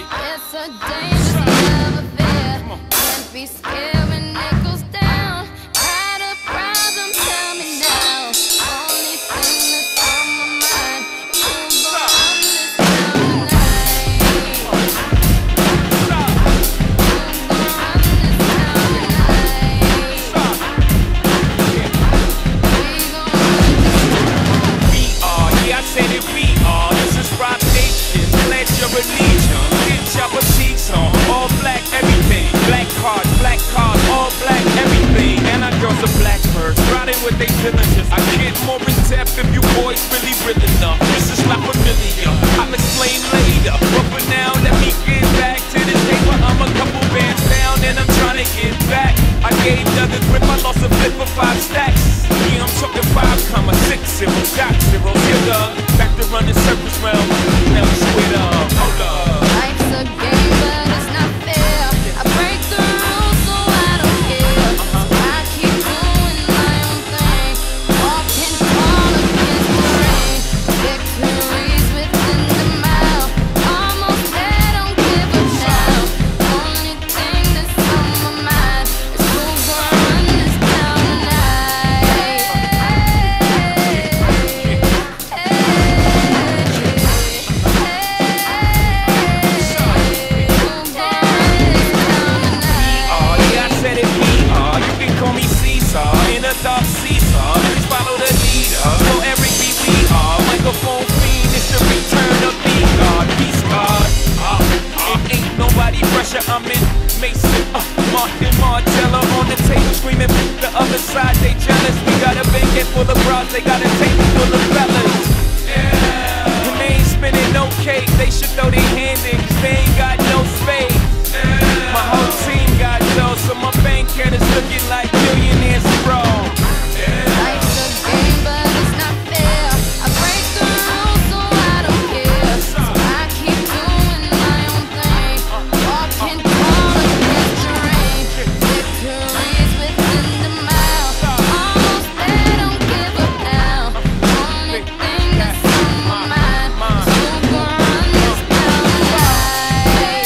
It's a dangerous love affair. Can't be scared when it goes down. Had a problem, tell me now. Only thing that's on my mind is who's gonna run this town tonight. Who's gonna run this town tonight? We gon' run this town. We are, yeah, I said it, we are. This is Rock Nation, pledge your allegiance. Get your boutiques on, all black everything. Black cars, all black everything. And our girls are blackbirds, riding with they diligence. I get more in depth if you boys really real enough. This is not familiar, I'll explain later. But for now, let me get back to this paper. I'm a couple bands down and I'm trying to get back. I gave another grip, I lost a flip for 5 stacks. Yeah, I'm talking 5,6 zeros, got zeros. Here, dog, back to running circles round. Now we squared up, hold up. Life's a game, but it's not fair. I break the rules, so I don't care. So I keep doing my own thing, walking tall against the rain. Victories within the mile, almost there, don't give up now. Only thing that's on my mind is who's gonna run this town tonight. Dark Caesar, please follow the leader. So Eric B. We are microphone fiend. It's the return of the God, peace God. Ain't nobody pressure. I'm in Mason, Martin Martella on the table screaming. The other side they jealous. We got a banquet full of bras. They got a table full of fellas. Yeah. And they ain't spinning no cake. They should throw their hand in 'cause they ain't got no space. Yeah. My whole team got dough, so my bank account is looking like millionaires bro. Life's a game, but it's not fair. I break the rules, so I don't care. So I keep doing my own thing, walking tall against the rain. Victories within the mile, almost there, don't give up now. Only thing that's on my mind is who's gonna run this town tonight.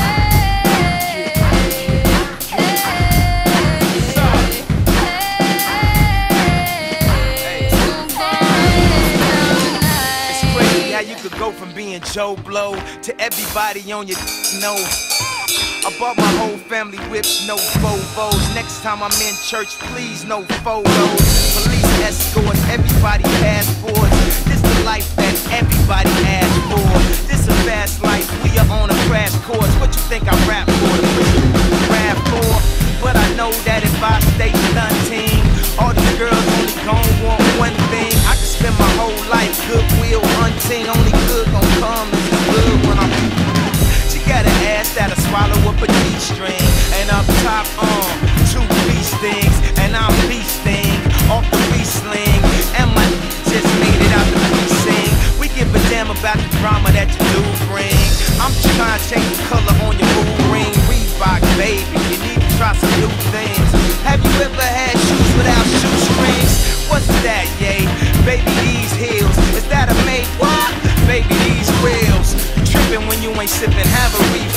How you could go from being Joe Blow to everybody on your know. I bought my whole family whips, no Vovos. Next time I'm in church, please no photos. Police escorts, everybody passports. This the life that everybody asks for. This a fast life, we are on a crash course. What you think I rap for? The rap for? But I know that if I stay stunting, all these girls only gon' want one thing. I could spend my whole life goodwill hunting. Only good gon' come is good when I'm. She got an ass that'll swallow up a G-string. And up top, 2 beast things. And I'm beasting off the B-sling. And my just made it out the precinct. We give a damn about the drama that you do bring. I'm just trying to change the color on your mood ring. Reebok, baby, you need to try some new things. Have you ever had shoes without shoestrings? What's that, yay? Baby, these heels, is that a made what? Baby, these wheels. Tripping when you ain't sipping, have a refill.